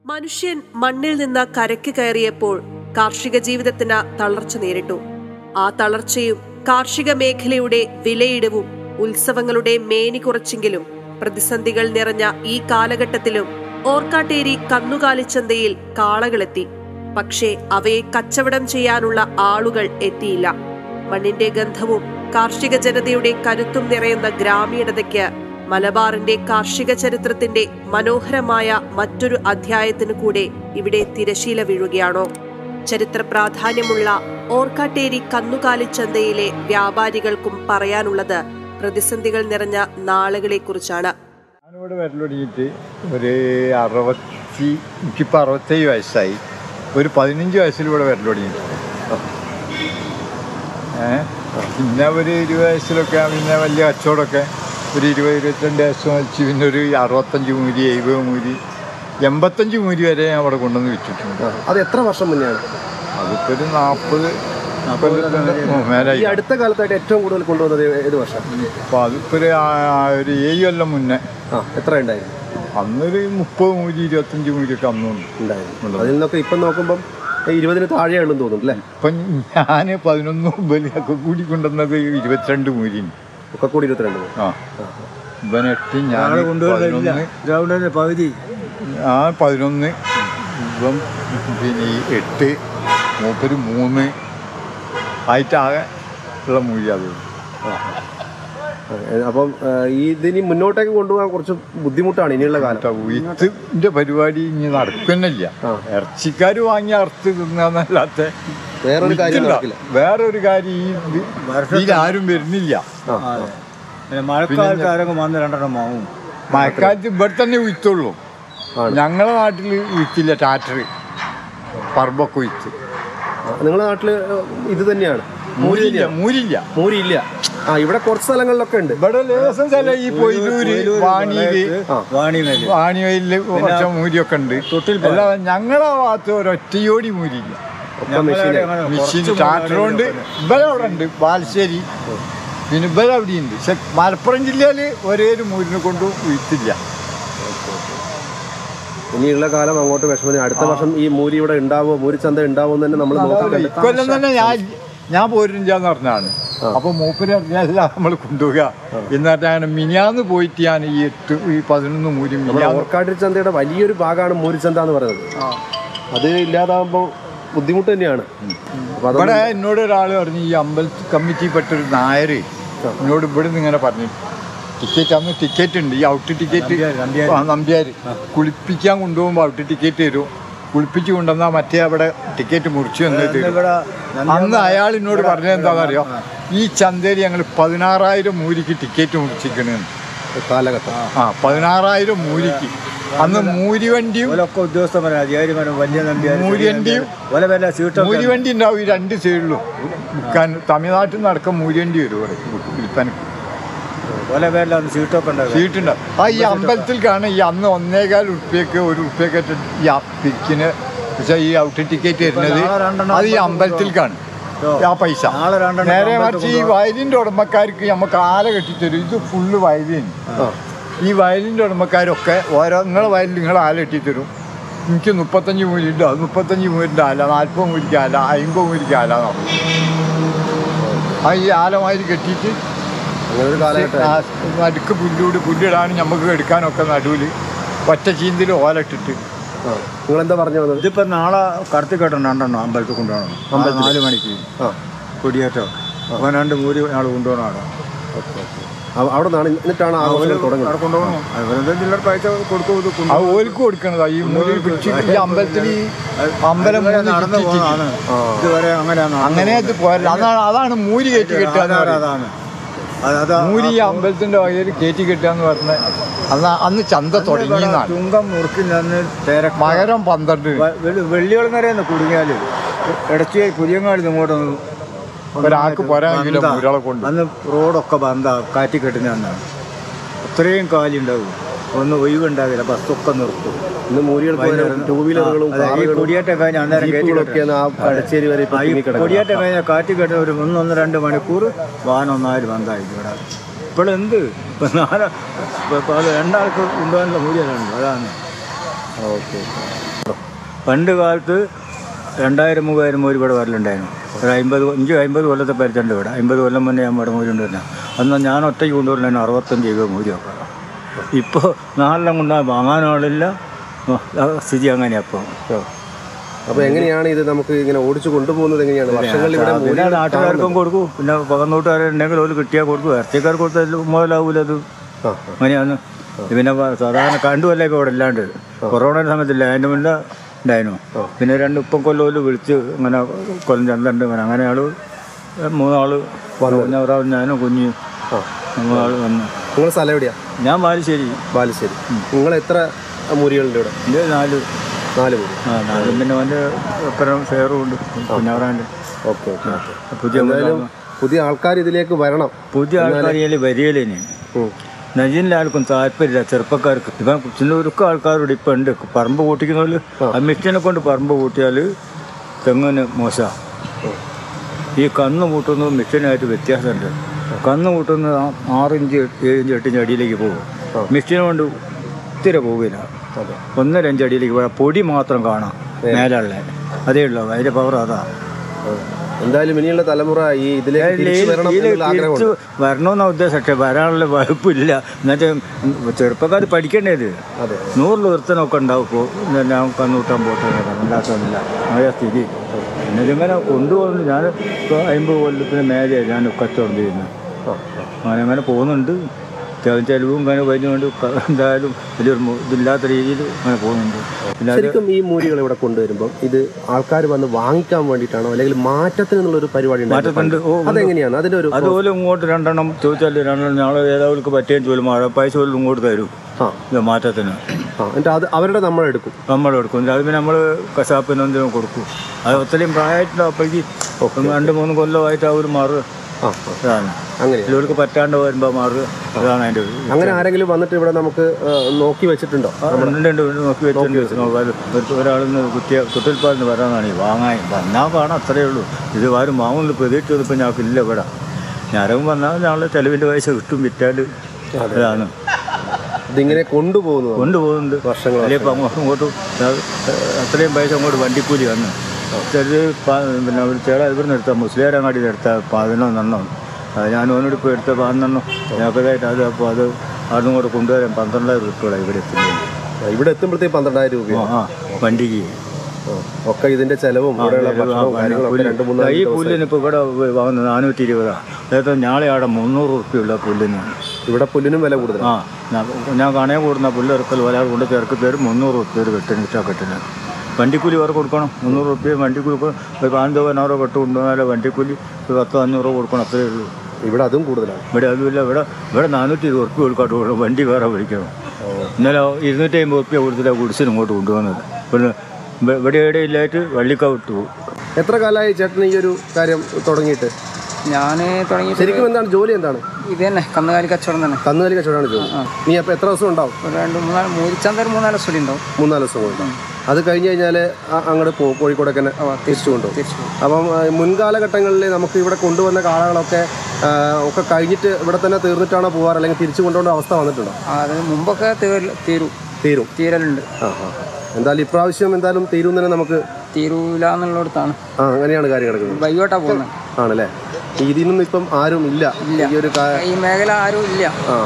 മനുഷ്യൻ മണ്ണിൽ നിന്ന് കരയ്ക്ക് കയറിയപ്പോൾ കാർഷിക ജീവിതത്തിന് തളർച്ച നേരിട്ടു. ആ തളർച്ചയും കാർഷിക മേഖലയുടെ വിലയിടിവും ഉത്സവങ്ങളുടെ മേനി കുറച്ചെങ്കിലും പ്രതിസന്ധികൾ നിറഞ്ഞ ഈ കാലഘട്ടത്തിലും ഓർക്കാട്ടേരി കന്നുകാലിച്ചന്തയിൽ കാളകളെത്തി. പക്ഷേ അവയെ കച്ചവടം ചെയ്യാനുള്ള ആളുകൾ എത്തിയില്ല. മണ്ണിന്റെ ഗന്ധവും കാർഷിക ജനതയുടെ കരുത്തും നിറയുന്ന ഗ്രാമീണതയ്ക്ക് മലബാറിന്റെ കാർഷിക ചരിത്രത്തിന്റെ മനോഹരമായ മറ്റൊരു അധ്യായത്തിനു കൂടെ ഇവിടെ തിരശീല വീഴുകയാണോ? ചരിത്ര പ്രാധാന്യമുള്ള ഓർക്കാട്ടേരി കന്നുകാലിച്ചന്തയിലെ വ്യാപാരികൾക്കും പറയാനുള്ളത് പ്രതിസന്ധികൾ നിറഞ്ഞ നാളുകളെ കുറിച്ചാണ്. ഞാനിവിടെ വരലൊടിയിട്ട് ഒരു 67 വയസ്സായി. ഒരു 15 വയസ്സിൽ ഇവിടെ വരലൊടിയിട്ട്, പിന്നെ ഒരു 20 വയസ്സിലൊക്കെ പിന്നെ വലിയ കച്ചവടമൊക്കെ ഒരു 20-22 വയസ്സ് വലിച്ച് പിന്നെ ഒരു 65 മൂരി, 70 മൂരി, 85 മൂരി വരെ ഞാൻ അവിടെ കൊണ്ടുവന്ന് വിറ്റിട്ടുണ്ട്. അത് എത്ര വർഷം മുന്നെയാണ്? അതിപ്പോൾ ഒരു 40 മേലായി. അടുത്ത കാലത്തായിട്ട് ഏറ്റവും കൂടുതൽ കൊണ്ടുവന്നത് ഏത് വർഷം? അപ്പോൾ അതിപ്പോൾ ഒരു 7 കൊല്ലം മുന്നേ. എത്ര ഉണ്ടായിരുന്നു? അന്നൊരു 30 മൂരി, 25 മൂരിയൊക്കെ അന്നും ഉണ്ടായിരുന്നു. അതിൽ നിന്നൊക്കെ ഇപ്പം നോക്കുമ്പം 20-ന് താഴെയുള്ളൂ തോന്നുന്നു അല്ലേ? ഇപ്പം ഞാൻ 11 ഒക്കെ കൂടി കൊണ്ടുവന്നത് 22 മൂരിന് ഒക്കെ കൂടി 22. ഇവൻ 8, ഞാൻ 11, പകുതി. 11, ഇവൻ പിന്നെ 8, മൂപ്പര് 3 ആയിട്ടാകെ ഉള്ള മൂരി അത്. അപ്പം ഇതിനി മുന്നോട്ടേക്ക് കൊണ്ടുപോകാൻ കുറച്ച് ബുദ്ധിമുട്ടാണ് ഇനിയുള്ള കാലത്ത്. ഉയത്തിന്റെ പരിപാടി ഇനി നടക്കുന്നില്ല. ഇറച്ചിക്കാർ വാങ്ങി അറുത്ത് തിന്നല്ലാത്ത വേറൊരു കാര്യം ഈ ആരും വരുന്നില്ല. മഴക്കാലത്ത് ഇവിടെ തന്നെ ഉയത്തുള്ളൂ. ഞങ്ങളെ നാട്ടിൽ ഉയത്തില്ല, ട്രാക്ടർ പറമ്പൊക്കെ ഉയത്ത്. നിങ്ങളുടെ നാട്ടില് ഇത് തന്നെയാണ്? മൂരിയില്ല. ഇവിടെ കുറച്ച് സ്ഥലങ്ങളിലൊക്കെ ഉണ്ട്. ഇവിടെ ലേസം സ്ഥലം ഈ പൊയിലൂര്, വാണിവയലില് കുറച്ച് മൂരിയൊക്കെ ഉണ്ട്. അല്ലാതെ ഞങ്ങളെ ഭാഗത്ത് ഒരൊറ്റയോടി മൂരിയില്ല. മെഷീൻ ട്രാക്ടർ കൊണ്ട് ഇവിടെ അവിടെ ഉണ്ട്, ബാലുശ്ശേരി. പിന്നെ ഇവിടെ അവിടെയുണ്ട്. പക്ഷെ മലപ്പുറം ജില്ലയിൽ ഒരേ ഒരു മൂരിനെ കൊണ്ട് ഉയത്തില്ല. ഇനിയുള്ള കാലം അങ്ങോട്ട് വിഷമം. അടുത്ത വർഷം ഈ മൂരി ഇവിടെ ഉണ്ടാവോ, മൂരിച്ചന്ത ഉണ്ടാവോ എന്ന് തന്നെ നമ്മൾ ഇക്കൊല്ലം തന്നെ ഞാൻ പോരില്ലാന്ന് പറഞ്ഞാണ്. അപ്പൊ മൂപ്പര് അറിഞ്ഞാൽ നമ്മൾ കൊണ്ടുപോവുക എന്നിട്ടാണ് മിനിയാന്ന് പോയിട്ട് ഞാൻ ഈ 11 മൂരി. ഓർക്കാട്ടരിച്ചന്തയുടെ വലിയൊരു ഭാഗമാണ് മൂരിച്ചന്ത എന്ന് പറയുന്നത്. അത് ഇല്ലാതാവുമ്പോൾ ബുദ്ധിമുട്ട് തന്നെയാണ്. ഇവിടെ എന്നോട് ഒരാൾ പറഞ്ഞു, ഈ അമ്പലത്തിൽ കമ്മിറ്റിപ്പെട്ടൊരു നായർ എന്നോട് ഇവിടെ നിന്ന് ഇങ്ങനെ പറഞ്ഞു, അന്ന് ടിക്കറ്റ് ഉണ്ട്, ഈ ഔട്ട് ടിക്കറ്റ് നമ്പ്യാർ കുളിപ്പിക്കാൻ കൊണ്ടുപോകുമ്പോൾ ഔട്ട് ടിക്കറ്റ് തരും. കുളിപ്പിച്ച് കൊണ്ടുവന്നാൽ മറ്റേ അവിടെ ടിക്കറ്റ് മുറിച്ച് വന്നിട്ട് അന്ന് അയാൾ എന്നോട് പറഞ്ഞത് എന്താണെന്നറിയോ, ഈ ചന്തയിൽ ഞങ്ങൾ 16,000 മൂരിക്ക് ടിക്കറ്റ് മുറിച്ചിരിക്കണെന്ന് കാലഘട്ടം. 16,000 മൂരിക്ക്. അന്ന് മൂരിവണ്ടിയും മൂരിവണ്ടി ഉണ്ടാവും ഈ 2 സൈഡിലും വിൽക്കാൻ. തമിഴ്നാട്ടിൽ നിന്ന് അടക്കം മൂരിവണ്ടി വരും വിൽപ്പനക്ക്. സീറ്റുണ്ടാവും. ഈ അമ്പലത്തിൽ കാണാൻ ഈ അന്ന് 1.25 ഉറുപ്പ്യക്ക് 1 ഉറുപ്പ്യൊക്കെ ഈ പിരിക്കിന്. പക്ഷെ ഈ ഔട്ട് ടിക്കറ്റ് വരുന്നത് അത് ഈ അമ്പലത്തിൽക്കാണ് ആ പൈസ. നേരെ മറിച്ച് ഈ വയലിൻ്റെ ഉടമക്കാർക്ക് നമുക്ക് ആല കെട്ടിത്തരും. ഇത് ഫുള്ള് വയലിൻ. ഈ വയലിൻ്റെ ഉടമക്കാരൊക്കെ നിങ്ങളെ വയലിൽ നിങ്ങൾ ആല കെട്ടിത്തരും. എനിക്ക് 35 മൂരിയുണ്ട്, അത് 35 മൂരിൻ്റെ ആല, 40 മൂരിക്ക് ആല, 50 മൂരിക്ക് ആല എന്നാണ്. ഈ ആലമാതിരി കെട്ടിയിട്ട് നടുക്ക് പുല്ലിടാനും നമുക്ക് എടുക്കാനൊക്കെ നടുവിൽ ഒറ്റ ചീന്തിൽ ഓലിട്ടിട്ട്. നിങ്ങളെന്താ പറഞ്ഞു? ഇതിപ്പോൾ നാളെ കടത്തി കെട്ടണം, 2 അമ്പലത്തിൽ കൊണ്ടുപോകണം. 4 മണിക്ക് കൊടിയേറ്റം. അപ്പോൾ 2 മൂരി നാൾ കൊണ്ടുപോകണം. അവിടെ എന്നിട്ടാണ് കൊണ്ടുപോകണം. ജില്ലയുടെ പൈസ കൊടുക്കും, ഓൽക്ക് കൊടുക്കണതാ. ഈ മൂരി പിടിച്ചിട്ട് ഈ അമ്പലത്തിൽ അമ്പലം ഇതുവരെ അങ്ങനെ അത് പോരല്ല. അതാണ് മൂരി കയറ്റി കെട്ടുക. അതാണ് മൂരി അമ്പലത്തിന്റെ വകയിൽ കയറ്റി കെട്ടുകയെന്ന് പറഞ്ഞ അന്ന് ചന്ത തുടങ്ങിയെന്നാണ്. ചുങ്കം മുറുക്കി മകരം 12 വെള്ളിയോളങ്ങരയെന്ന് കുടുങ്ങിയാൽ ഇടച്ച് പുതിയങ്ങാടി ഇങ്ങോട്ടൊന്ന് ഒരാൾക്ക് പോരാൻ ഒരാളെ കൊണ്ട് അന്ന് റോഡൊക്കെ ബന്ധാ കാറ്റി കെട്ടുന്നതാണ്. അത്രയും കാലുണ്ടാവും, ഒന്നും ഒഴിവുണ്ടാവില്ല, ബസ്സൊക്കെ നിർത്തും. ഇന്ന് മൂരികൾ കൊടിയേറ്റം കഴിഞ്ഞാൽ അന്നേരം കൊടിയേറ്റം കഴിഞ്ഞാൽ കാറ്റ് കെട്ടുന്ന ഒരു 1-2 മണിക്കൂർ വാഹനം ഒന്നായാലും ബന്ധായിരിക്കും ഇവിടെ. ഇപ്പോഴെന്ത് ഇപ്പം 2 ആൾക്ക് കൊണ്ടുപോകാനുള്ള മൂല്യമുണ്ട്. അതാണ്. ഓക്കെ. പണ്ട് കാലത്ത് 2000-3000 മൂരി ഇവിടെ വരലുണ്ടായിരുന്നു. ഒരു 50 കൊല്ലത്തെ പരിചയമുണ്ട് ഇവിടെ. 50 കൊല്ലം മുന്നേ ഞാൻ ഇവിടെ മൂരി ഉണ്ടായിരുന്നു. അന്ന് ഞാൻ ഒറ്റയ്ക്ക് കൊണ്ടുവരുന്ന 65 മൂരിയൊക്കെ. ഇപ്പോൾ 4 കൊണ്ടാൽ വാങ്ങാനാളില്ല. സ്ഥിതി അങ്ങനെയാണ് അപ്പോൾ. അപ്പോൾ എങ്ങനെയാണ് ഇത് നമുക്ക് ഇങ്ങനെ ഓടിച്ചു കൊണ്ടുപോകുന്നത്? എങ്ങനെയാണ് പിന്നെ നാട്ടുകാർക്കും കൊടുക്കും, പിന്നെ പകന്നൂട്ടുകാരുണ്ടെങ്കിൽ ഒരു കിട്ടിയാൽ കൊടുക്കും. ഇറച്ചിക്കാർ കൊടുത്താൽ മുതലാവൂല അത്. അങ്ങനെയാണ്. പിന്നെ സാധാരണ കണ്ടുമല്ല ഇപ്പോൾ ഇവിടെ ഇല്ലാണ്ട്. കൊറോണയുടെ സമയത്തില്ല, അതിൻ്റെ മുന്നേ ഉണ്ടായിരുന്നു. പിന്നെ 2 കൊല്ലം വിളിച്ച് ഇങ്ങനെ കൊല്ലം ചന്തണ്ട് അങ്ങനെ ആൾ 3 ആൾ വന്നു. ഒരാൾ ഞാനും കുഞ്ഞു 3 ആൾ വന്നു. നിങ്ങൾ സ്ഥലം എവിടെയാണ്? ഞാൻ ബാലുശ്ശേരി. നിങ്ങൾ എത്ര മൂരികളുണ്ട് ഇവിടെ? എൻ്റെ 4 മൂരി. 4. പിന്നെ അവൻ്റെ ഒപ്പരം ഷെയറും ഉണ്ട് കുഞ്ഞാറാൻ്റെ. ഓക്കെ. പുതിയ ആൾക്കാർ ഇതിലേക്ക് വരണം. പുതിയ ആൾക്കാർ വരികയിലേനെ നജീനിലാർക്കും താല്പര്യമില്ല, ചെറുപ്പക്കാർക്ക്. ഇപ്പം ചിലർക്ക് ആൾക്കാരോട് ഇപ്പം ഉണ്ട് പറമ്പ് കൂട്ടിക്കുന്നവർ. ആ മിഷനെ കൊണ്ട് പറമ്പ് കൂട്ടിയാൽ തെങ്ങിന് മോശമാണ്. ഈ കന്ന് കൂട്ടുന്നത് മിഷനായിട്ട് വ്യത്യാസമുണ്ട്. കന്ന് കൂട്ടുന്നത് 6 ഇഞ്ച് 7 ഇഞ്ച് 8 ഇഞ്ച് അടിയിലേക്ക് പോകും. മിഷീനെ കൊണ്ട് ഒത്തിരി പോകില്ല. 1-2 അടിയിലേക്ക് പോയാൽ പൊടി മാത്രം കാണാം മേലുള്ള. അതേ ഉള്ളൂ അതിൻ്റെ പവർ. അതാ. എന്തായാലും ഇനിയുള്ള തലമുറ ഈ തിരിച്ച് വരണമെന്ന ഉദ്ദേശം. പക്ഷേ വരാനുള്ള വകുപ്പില്ല. എന്നുവെച്ചാൽ ചെറുപ്പക്കാർ പഠിക്കേണ്ടത് 100 ഒരുത്തനൊക്കെ ഉണ്ടാവും. ഇപ്പോൾ ഞാൻ കന്നുകൂട്ടാൻ പോട്ടെ ഉണ്ടാക്കുന്നില്ല അതേ സ്ഥിതി. പിന്നെ ഇതിങ്ങനെ കൊണ്ടുപോകുന്നു. ഞാൻ ഇപ്പോൾ 50 കൊല്ലത്തിന് മേലെയാണ് ഞാൻ കച്ചവടം ചെയ്യുന്നത്. അങ്ങനെ പോകുന്നുണ്ട്. ചെലവും ഇങ്ങനെ കഴിഞ്ഞുകൊണ്ട് എന്തായാലും വലിയൊരു ഇതില്ലാത്ത രീതിയിൽ അങ്ങനെ പോകുന്നുണ്ട്. ശരിക്കും ഈ മൂരികൾ ഇവിടെ കൊണ്ടുവരുമ്പോൾ ഇത് ആൾക്കാർ വന്ന് വാങ്ങിക്കാൻ വേണ്ടിയിട്ടാണോ അല്ലെങ്കിൽ മാറ്റത്തിന് എന്നുള്ളൊരു പരിപാടി? മാറ്റത്തുണ്ട്. അതെങ്ങനെയാണ് അതിൻ്റെ ഒരു? അതുപോലെ ഇങ്ങോട്ട് 2 ചോദിച്ചാൽ 2 നാളെ ഏതാവർക്ക് പറ്റിയ ജോലി പൈസ പോലും ഇങ്ങോട്ട് തരും മാറ്റത്തിന്. എന്നിട്ട് അത് അവരുടെ നമ്മളെടുക്കും. അത് പിന്നെ നമ്മൾ കശാപ്പിന് എന്തെങ്കിലും കൊടുക്കും. അത് ഒത്തിരിയും പ്രായമായിട്ടുണ്ടോ അപ്പോഴേക്ക് 2-3 കൊല്ലമായിട്ട് അവർ മാറുക. അങ്ങനെ ചിലർക്ക് പറ്റാണ്ട് വരുമ്പോൾ മാറുക. അതാണ് അതിൻ്റെ. അങ്ങനെ ആരെങ്കിലും വന്നിട്ട് ഇവിടെ നമുക്ക് നോക്കി വെച്ചിട്ടുണ്ടോ? നോക്കി വെച്ചിട്ടുണ്ട്. ഒരാളിന്ന് കുട്ടിൽപ്പാലിന് വരാനാണ് വാങ്ങാൻ വന്നാൽ കാണാം. അത്രയേ ഉള്ളൂ. ഇത് ആരും വാങ്ങുന്നില്ല. പ്രതീക്ഷിച്ചത് ഇപ്പം ഞങ്ങൾക്കില്ല ഇവിടെ. ഞാനും വന്നാൽ ഞങ്ങൾ ചെലവിൻ്റെ പൈസ കിട്ടും വിറ്റാൽ. അതാണ് ഇതിങ്ങനെ കൊണ്ടുപോകുന്നുണ്ട് വർഷങ്ങൾ. അങ്ങോട്ട് അത്രയും പൈസ അങ്ങോട്ട് വണ്ടിക്കൂലി വന്ന് പിന്നെ ഒരു ചേടാ ഇവിടുന്ന് എടുത്താൽ മുസ്ലിയാരങ്ങാടി എടുത്താൽ 11 ഞാൻ ഓനോട് ഇപ്പോൾ എടുത്ത 11 ഞങ്ങൾക്കതായിട്ട്. അത് അപ്പോൾ അത് അവിടുന്ന് കൂടെ കൊണ്ടുവരാൻ 12,000 രൂപ ഇവിടെ എത്തുമ്പോഴത്തേക്ക് 12,000 രൂപ വണ്ടിക്ക്. ഒക്കെ ഇതിന്റെ ചെലവും ഈ പുല്ലിന് ഇപ്പോൾ ഇവിടെ വാങ്ങുന്നത് 420. അതായത് നാളെ അവിടെ 300 രൂപയുള്ള പുല്ലിന്. ഇവിടെ പുല്ലിനും വില കൂടുതൽ. ഞാൻ കണയെ കൂടുന്ന പുല്ല് ഇറക്കൽ വില കൊണ്ട് ചേർക്ക് തരും 300 രൂപ വെട്ടിന് കെട്ടിന്. വണ്ടിക്കൂലി വേറെ കൊടുക്കണം. 300 രൂപ വണ്ടിക്കൂലി. ഒരു 15-16 കെട്ട് കൊണ്ടുവന്നാലേ വണ്ടിക്കൂലി 10-500 കൊടുക്കണം. അത്രയേ ഉള്ളൂ. ഇവിടെ അതും കൂടുതലാണ്. ഇവിടെ അതുമില്ല. ഇവിടെ 420 രൂപ കൊടുക്കാട്ട് കൊടുക്കണം. വണ്ടി വേറെ വിളിക്കണം. ഇന്നലെ 250 രൂപ കൊടുത്തിട്ട് കുടിച്ചിന് ഇങ്ങോട്ട് കൊണ്ടുവന്നത്. പിന്നെ ഇവിടെ ഇല്ലായിട്ട് വള്ളിക്കാവിട്ട് പോകും. എത്ര കാലമായി ചേട്ടൻ ഈ ഒരു കാര്യം തുടങ്ങിയിട്ട്? ഞാൻ തുടങ്ങി. ശരിക്കും എന്താണ് ജോലി? എന്താണ് ഇത് തന്നെ? കന്നുകാലി കച്ചവടം തന്നെ. കന്നുകാലി കച്ചവടമാണ് ജോലി. നീ അപ്പോൾ എത്ര ദിവസം ഉണ്ടാവും? 2-3 മൂരിച്ചന്ത 3-4 ദിവസം ഉണ്ടാവും. 3-4 ദിവസം ഉണ്ടാവും. അത് കഴിഞ്ഞ് കഴിഞ്ഞാൽ അങ്ങോട്ട് പോകും, കോഴിക്കോടൊക്കെ തിരിച്ചു കൊണ്ടുപോകും. അപ്പം മുൻകാലഘട്ടങ്ങളിൽ നമുക്ക് ഇവിടെ കൊണ്ടുവന്ന കാളകളൊക്കെ ഒക്കെ കഴിഞ്ഞിട്ട് ഇവിടെ തന്നെ തീർന്നിട്ടാണോ പോകാറ്, അല്ലെങ്കിൽ തിരിച്ചു കൊണ്ടുപോകേണ്ട അവസ്ഥ വന്നിട്ടുണ്ടോ? അത് മുമ്പൊക്കെ തീരലുണ്ട്. എന്തായാലും ഇപ്രാവശ്യം എന്തായാലും തീരും തന്നെ നമുക്ക് തീരൂല എന്നുള്ളിടത്താണ്. അങ്ങനെയാണ് കാര്യം കിടക്കുന്നത്. വൈകോട്ടാ പോകുന്നത്. ആണല്ലേ? ഇതിനൊന്നും ഇപ്പം ആരും ഇല്ല. ഈ മേഖല ആരും ഇല്ല.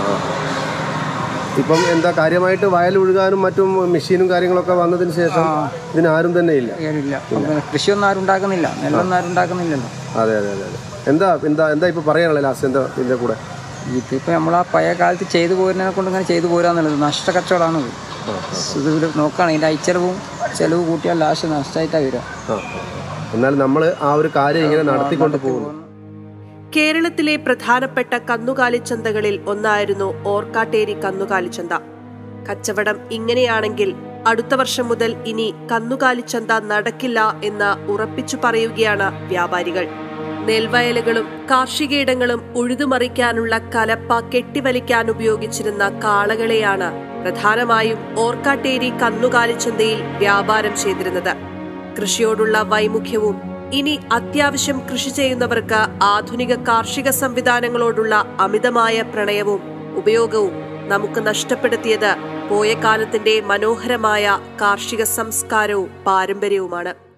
ഇപ്പം എന്താ കാര്യമായിട്ട് വയൽ ഒഴുകാനും മറ്റും മെഷീനും കാര്യങ്ങളൊക്കെ വന്നതിന് ശേഷം ഇതിനാരും തന്നെ ഇല്ല. കൃഷിയൊന്നും ആരും ഉണ്ടാക്കുന്നില്ല, നെല്ലൊന്നും ആരും ഉണ്ടാക്കുന്നില്ലല്ലോ. അതെ. എന്താ ഇപ്പൊ പറയാനുള്ള ലാസ്റ്റ് എന്താ ഇതിന്റെ കൂടെ? ഇതിപ്പോ നമ്മൾ ആ പഴയ കാലത്ത് ചെയ്തു പോരുന്നതിനെ കൊണ്ട് ഇങ്ങനെ ചെയ്തു പോരാന്നുള്ളത് നഷ്ട കച്ചവടമാണത്. ഇത് നോക്കുകയാണ് ഇതിന്റെ ചെലവ് കൂട്ടിയാൽ ലാസ്റ്റ് നഷ്ടമായിട്ടാണ് വരിക. എന്നാൽ നമ്മൾ ആ ഒരു കാര്യം ഇങ്ങനെ നടത്തിക്കൊണ്ട് പോകുന്നു. കേരളത്തിലെ പ്രധാനപ്പെട്ട കന്നുകാലിച്ചന്തകളിൽ ഒന്നായിരുന്നു ഓർക്കാട്ടേരി കന്നുകാലിച്ചന്ത. കച്ചവടം ഇങ്ങനെയാണെങ്കിൽ അടുത്ത വർഷം മുതൽ ഇനി കന്നുകാലിച്ചന്ത നടക്കില്ല എന്ന് ഉറപ്പിച്ചു പറയുകയാണ് വ്യാപാരികൾ. നെൽവയലുകളും കാർഷികയിടങ്ങളും ഉഴുതുമറിക്കാനുള്ള കലപ്പ കെട്ടിവലിക്കാൻ ഉപയോഗിച്ചിരുന്ന കാളകളെയാണ് പ്രധാനമായും ഓർക്കാട്ടേരി കന്നുകാലിച്ചന്തയിൽ വ്യാപാരം ചെയ്തിരുന്നത്. കൃഷിയോടുള്ള വൈമുഖ്യവും ഇനി അത്യാവശ്യം കൃഷി ചെയ്യുന്നവർക്ക് ആധുനിക കാർഷിക സംവിധാനങ്ങളോടുള്ള അമിതമായ പ്രണയവും ഉപയോഗവും നമുക്ക് നഷ്ടപ്പെടുത്തിയത് പോയ കാലത്തിന്റെ മനോഹരമായ കാർഷിക സംസ്കാരവും പാരമ്പര്യവുമാണ്.